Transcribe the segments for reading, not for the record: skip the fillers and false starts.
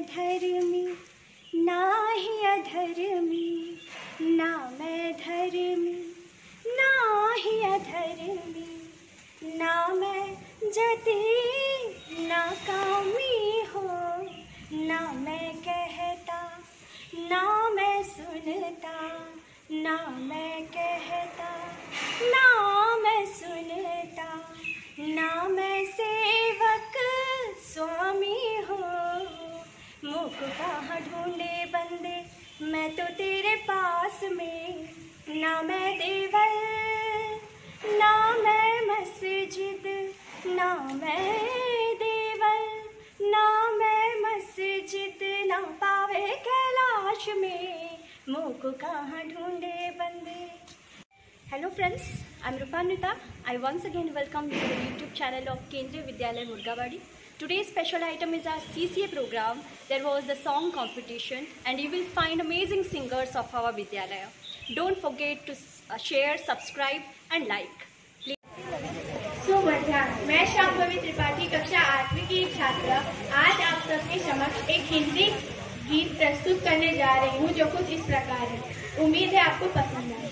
धर्मी ना ही अधर्मी, ना मैं धर्मी ना ही अधर्मी, ना मैं जती ना कामी हो, ना मैं कहता ना मैं सुनता, ना मैं कहता ना मैं सुनता, ना मैं सेवक स्वामी हो। मुख कहाँ ढूंढे बंदे मैं तो तेरे पास में, ना मैं देवल ना मैं मस्जिद, ना मैं देवल ना मैं मस्जिद, ना पावे कैलाश में मुख कहाँ ढूंढे बंदे। Hello friends, I am Rupanita. I once again welcome you to the YouTube channel of Kendriya Vidyalaya Murgawadi. Today's special item is our CCA program. There was the song competition and you will find amazing singers of our Vidyalaya. Don't forget to share, subscribe and like. शुभ मध्याह्न। मैं शांभवी त्रिपाठी कक्षा 8वीं की छात्रा आज आप सबके समक्ष एक हिंदी गीत प्रस्तुत करने जा रही हूँ जो कुछ इस प्रकार है। उम्मीद है आपको पसंद आए।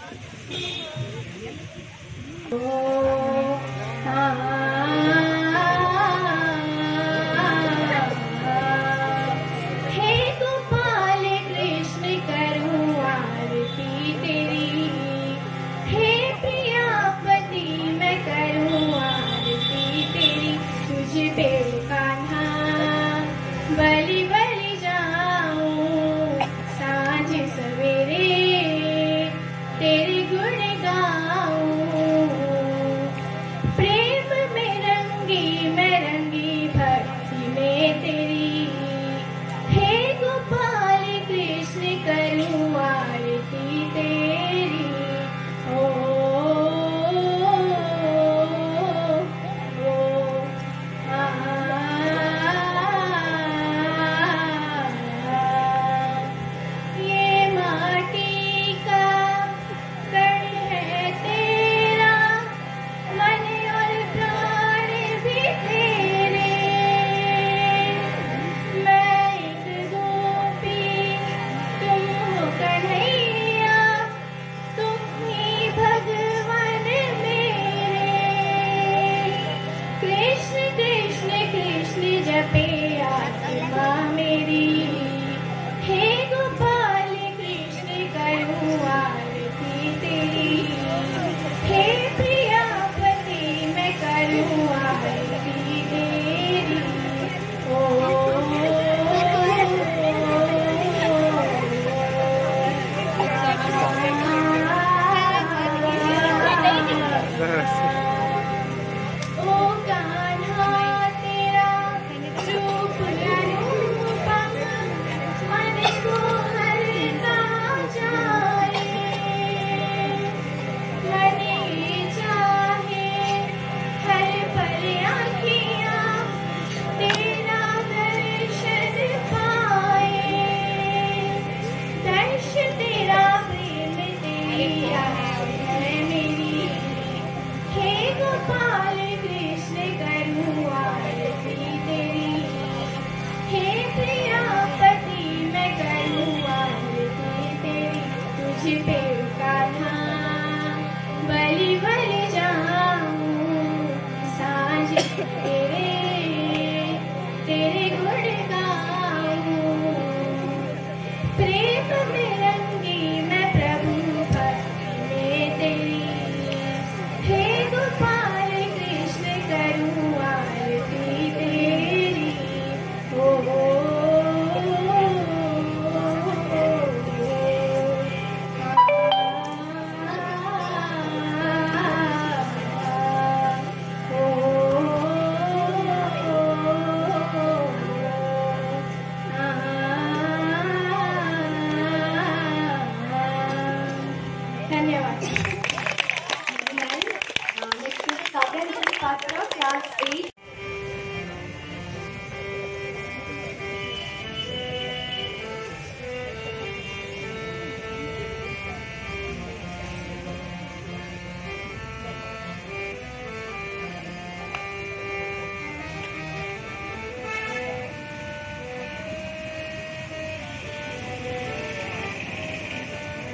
हे गोपाल कृष्ण करूँ आरती तेरी, हे प्रियापति मैं करूँ आरती तेरी, तुझे पे कान्हा बलि बलि जाऊं सांझ सवेरे तेरे गुण गाऊं, प्रेम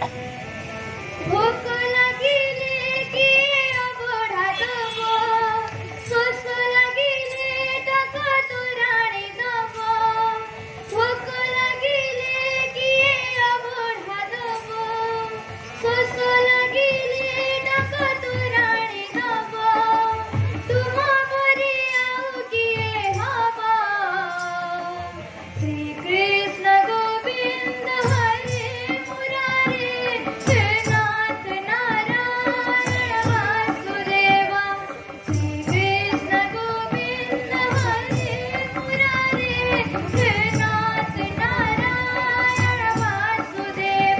भूख लगिले किए अबोढा दब, शोष लगिले टक तुराणी दब। भूख लगिले किए अबोढा दब, शोष लगिले टक तुराणी दब। तुम परि आउ किए हब। श्री कृष्ण गोविंद हरे मुरारे, हे नाथ नारायण वासुदेव। श्री कृष्ण गोविंद हरे मुरारे, हे नाथ नारायण वासुदेव।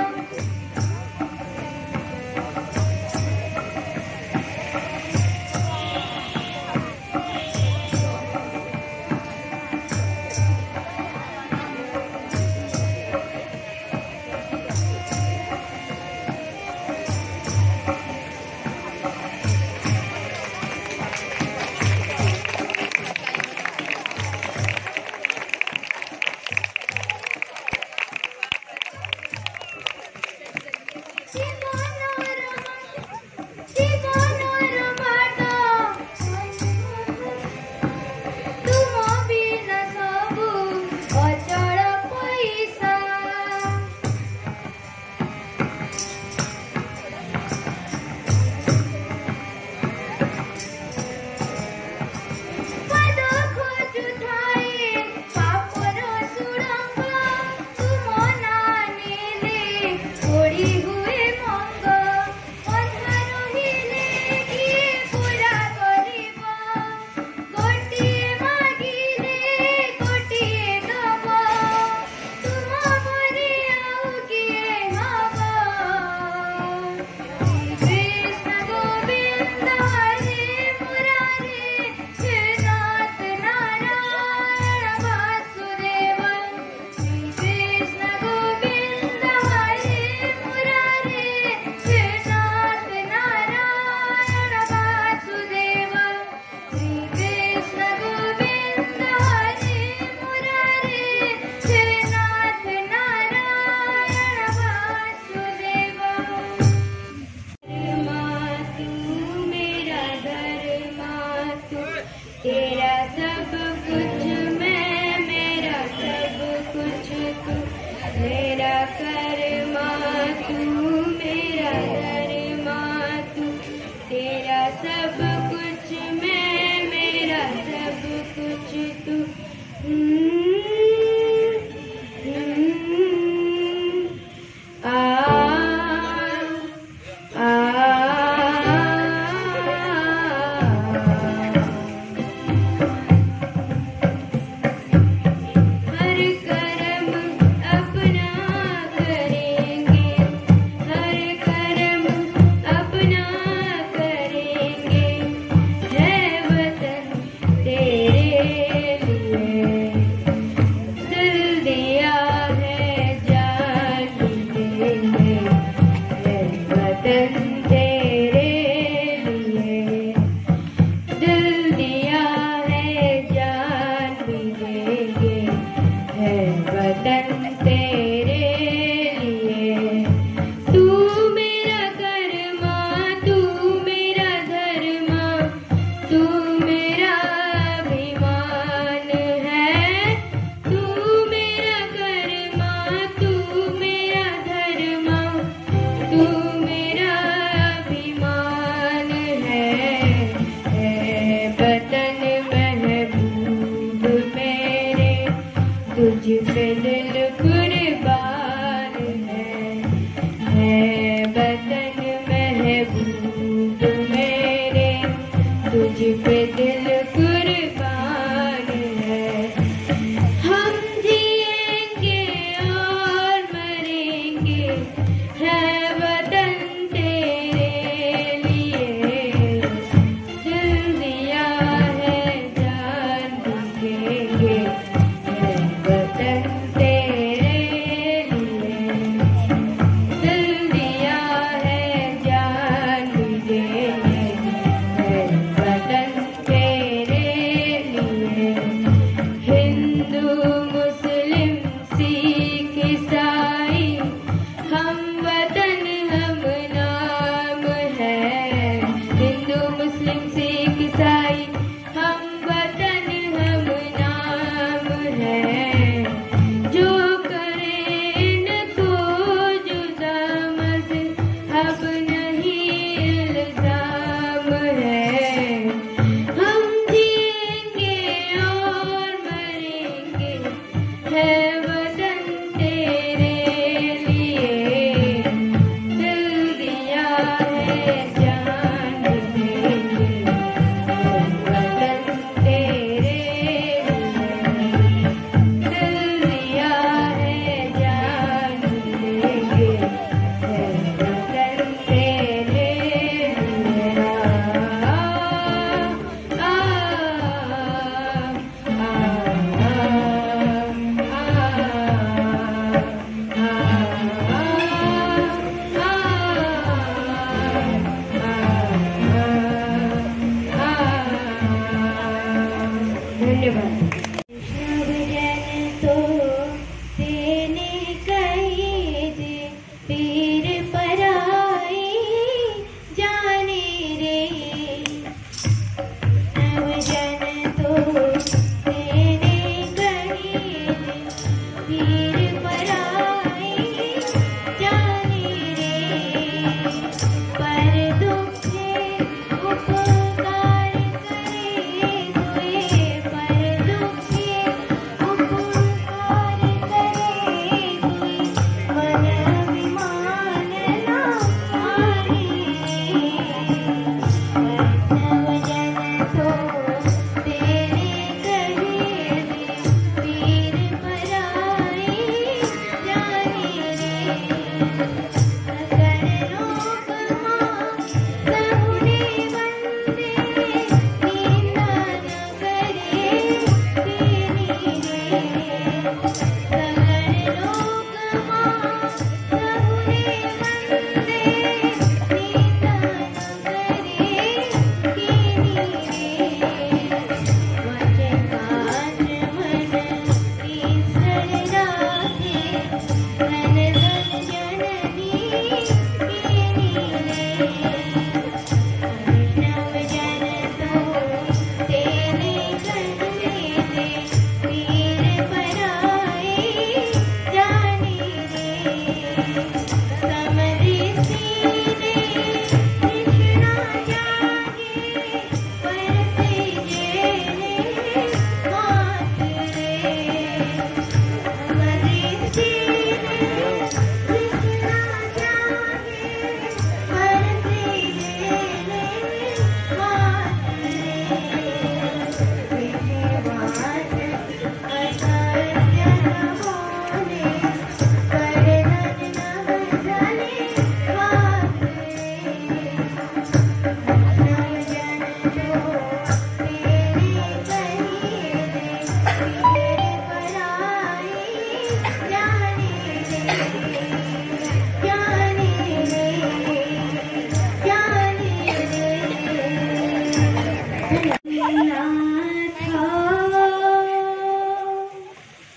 तेरा सब कुछ मैं, मेरा सब कुछ तू। मेरा कर्मा तू, मेरा धर्मा तू। तेरा सब कुछ मैं, मेरा सब कुछ तू।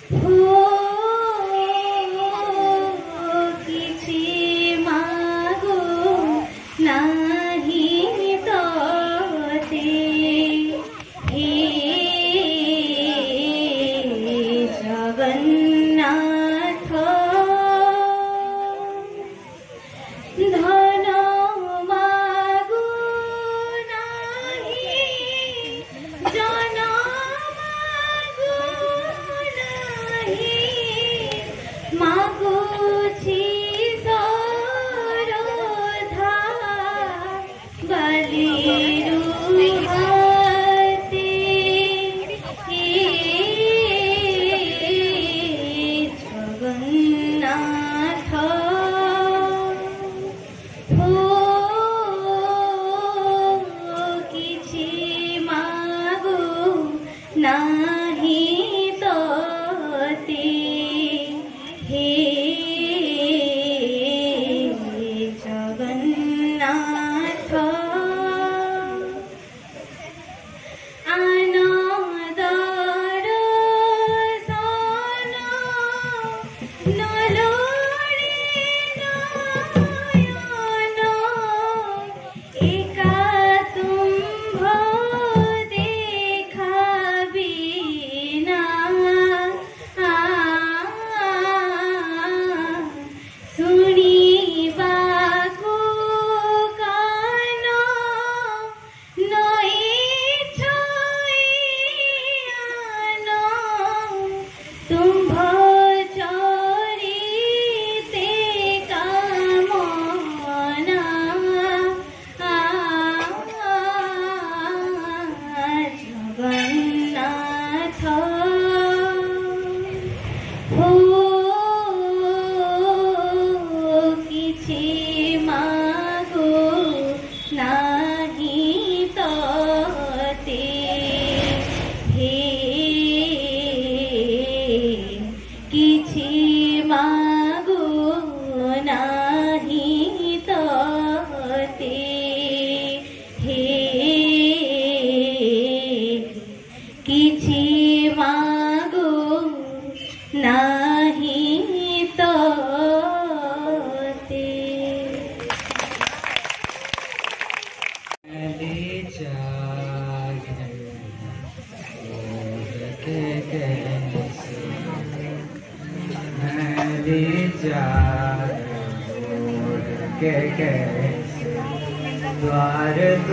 द्वार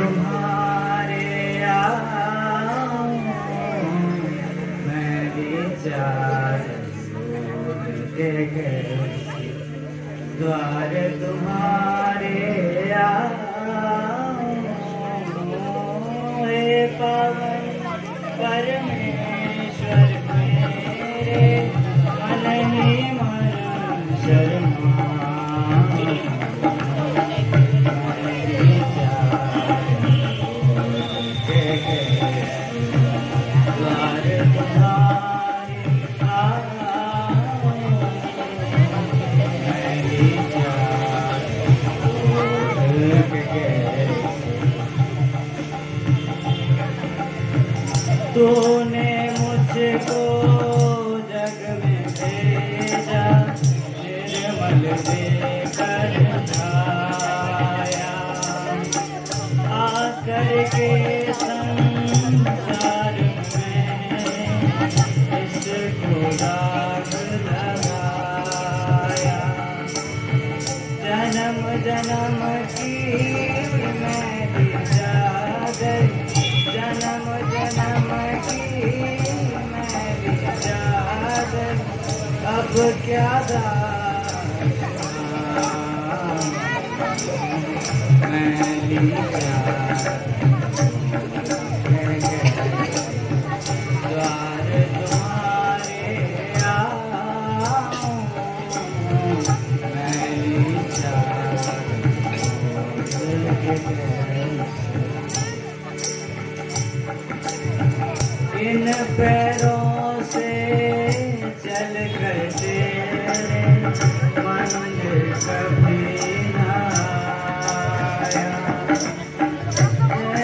तुम्हारे मैं विचार के द्वार तुम्हारे हे पावन परमेश्वर मेरे मन ही मन शर्मा तूने मुझको जग में भेजा निर्मल देकर छाया आकर के संसार में इसको दाग लगाया जन्म जन्म की मेरी चादर जन्म जन्म की मेरी चादर अब क्या मैली द्वार तुम्हारे मैली इन पैरों से चल कर तेरे मंदिर कभी न आया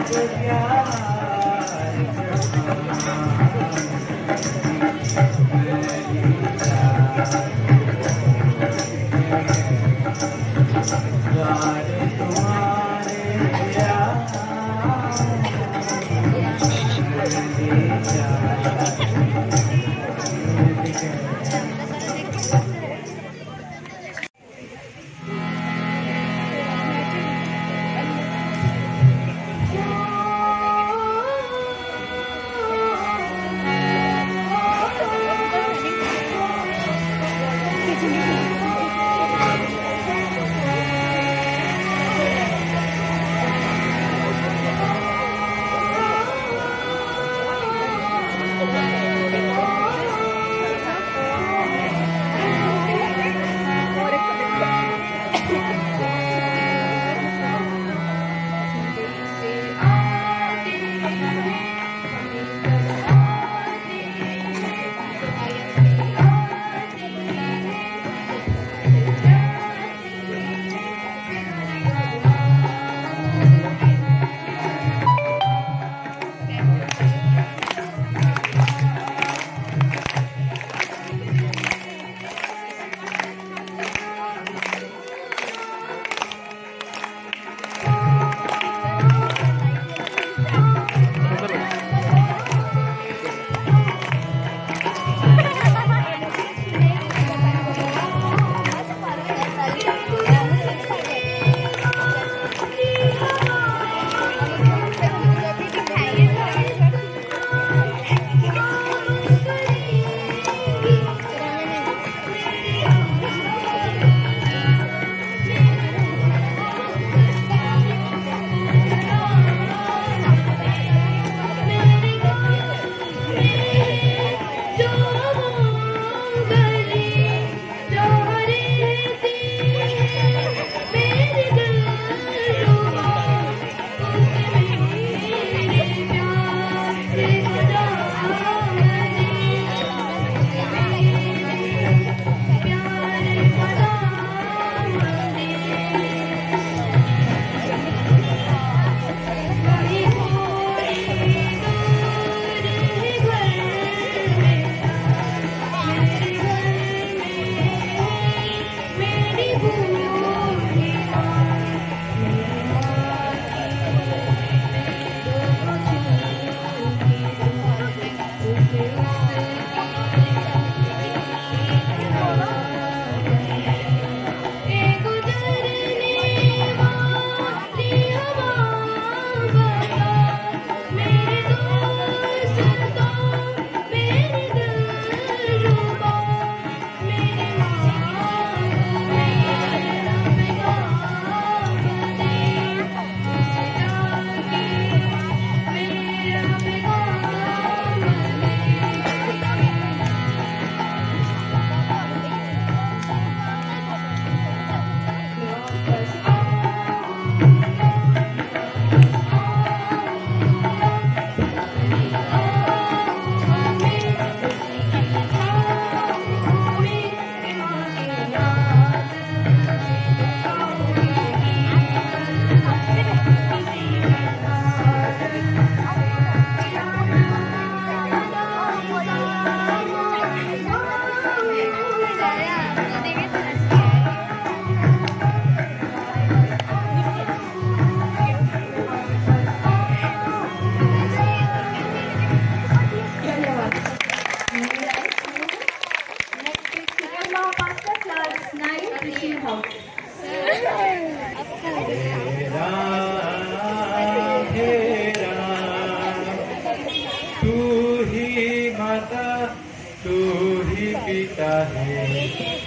पिता है,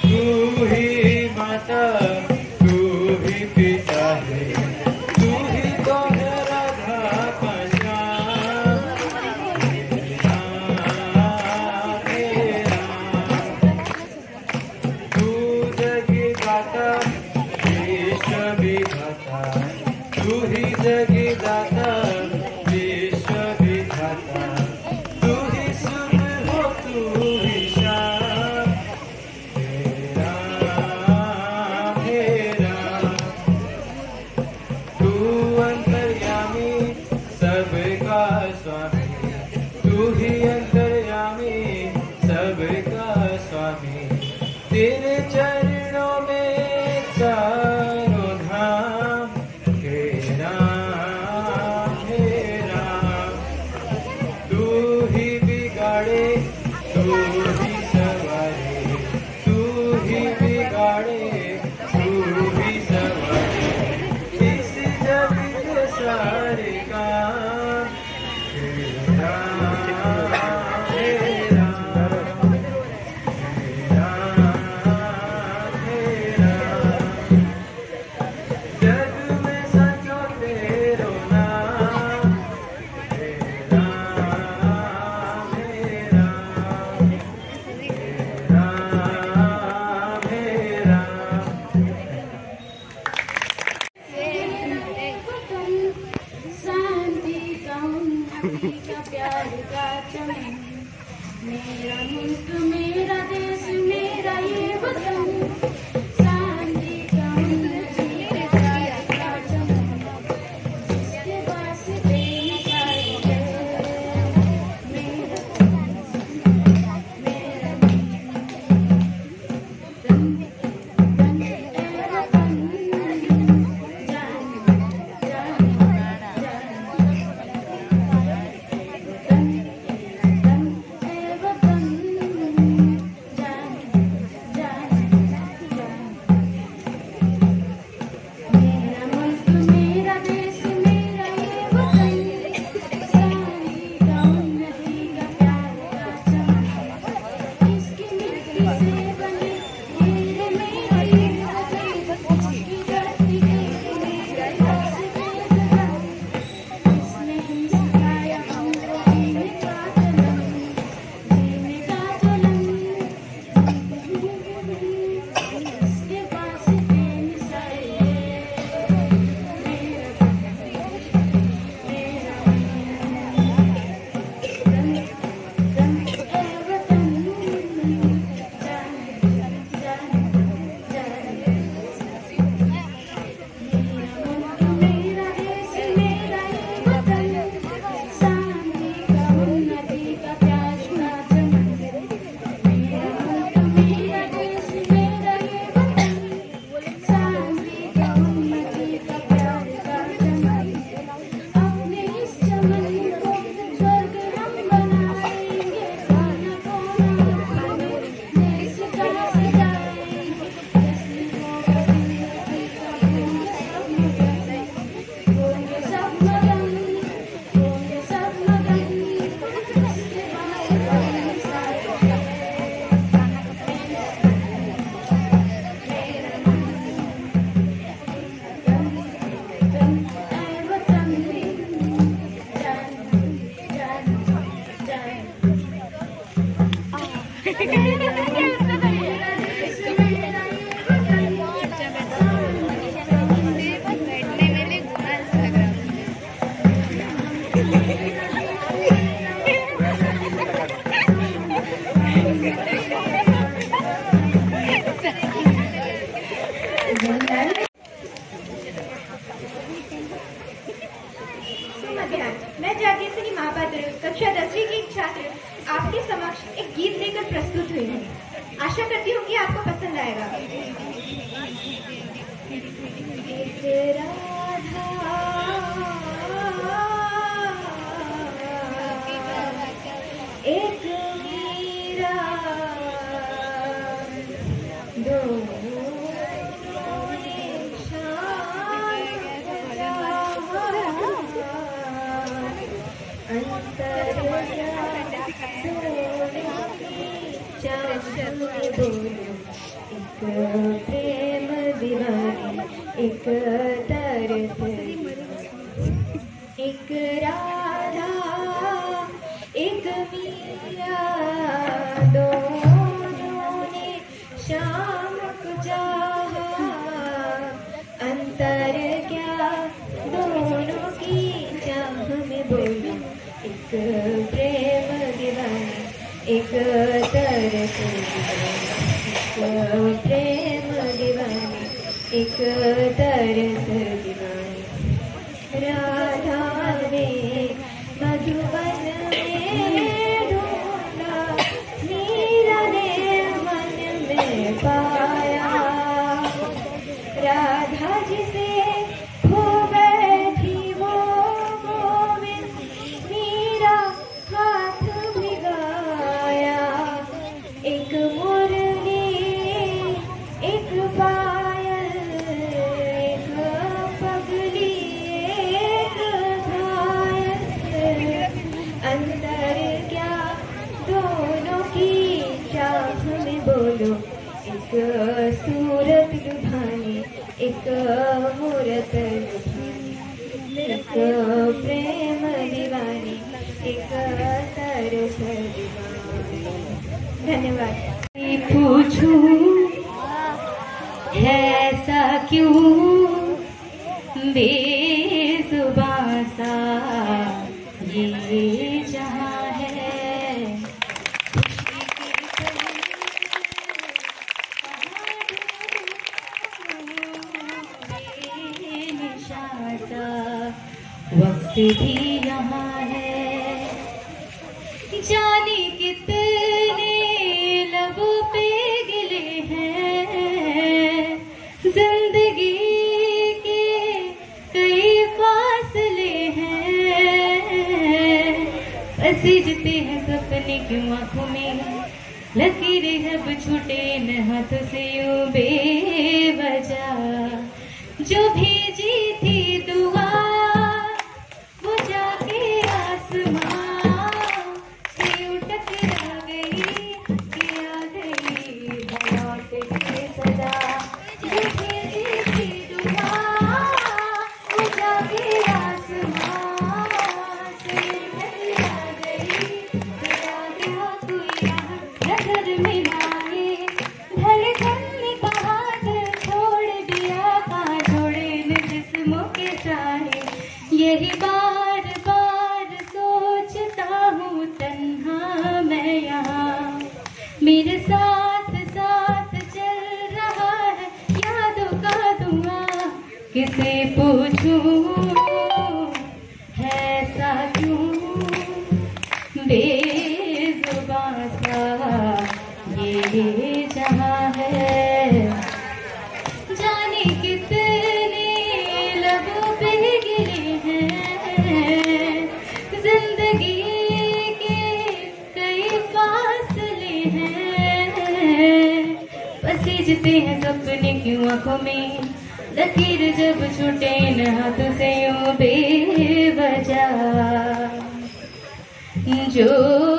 तू ही माता, तू ही पिता है, तू ही तो है राधा पहचान। तू जगदाता विश्व विधाता, तू ही जगदाता विश्व विधाता, तू ही सुख हो तू ही शांत। तू अंतर्यामी चमन, मेरा मुल्क मेरा देश मेरा ये वतन, शांति का उन्नति के प्यार का चमन, जिसके वास्ते निकाली है मेरा मैं जागेश्वरी महापात्र कक्षा 10वीं की छात्र आपके समक्ष एक गीत लेकर प्रस्तुत हुई हूँ। आशा करती हूँ कि आपको पसंद आएगा। एक राधा एक मीरा एक प्रेम दीवानी एक तरफ एक राधा एक मीरा दोनों ने शाम को चाहा अंतर क्या दोनों की चाह में बोली एक प्रेम दीवानी एक तरफ प्रेम दीवानी एक तरफ दीवानी राधा ने मधुबन में ढूंढा मीरा ने मन में पाया राधा जिसे खो बैठी वो गोविंद मीरा हाथ भिगाया एक मुरली एक पायल एक पगली एक घायल अंतर क्या दोनों की चाह में बोलो एक सूरत लुभानी एक मूरत लुभानी एक प्रेम दीवानी एक तरस दीवानी। धन्यवाद। पूछूं ऐसा क्यों बेजुबां सा ये जहां है सा वक्त भी यहाँ है। जाने कितने लबों पे गिले हैं, जिंदगी के कई फासले हैं। पसीजते हैं सपने क्यों आंखों में, लकीरें अब छूटे न हाथ से यूं बेवजह। जो भेजी थी दुआ वो जाके आसमां से टकरा गई कि आ गई लौट के सदा। जो भेजी थी दुआ वो जाके आसमां से टकरा गई कि आ गया कोई नजर में आए। धड़कन ने कहा दिल छोड़ दिया, कहाँ छोड़े इन जिस्मों के साए। यही बार बार सोचता हूँ तन्हा मैं यहाँ, मेरे साथ साथ चल रहा है यादों का धुआं। किसे पूछूं है ऐसा क्यों बेजुबां सा ये जहां है। जाने कितने लबों पे गिरे हैं, जिंदगी के कई फासले हैं। पसीजते हैं सपने क्यों आंखों में, लकीर जब छूटे न हाथ से यूं बेवजह। जो